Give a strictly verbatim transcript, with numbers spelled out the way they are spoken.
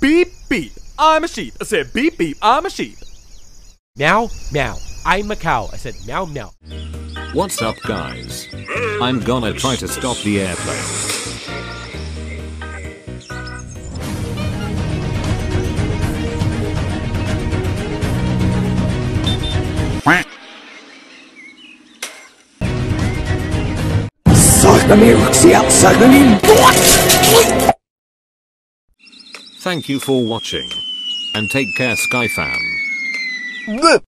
Beep, beep. I'm a sheep. I said beep, beep. I'm a sheep. Meow, meow. I'm a cow. I said meow, meow. What's up, guys? I'm gonna try to stop the airplane. Thank you for watching. And take care, Skyfam.